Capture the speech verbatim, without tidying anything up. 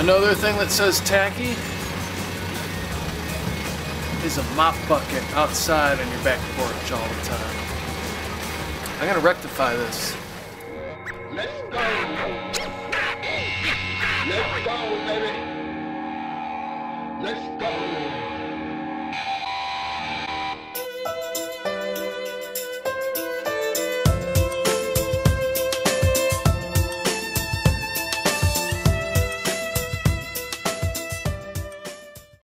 Another thing that says tacky is a mop bucket outside on your back porch all the time. I'm gonna rectify this. Let's go.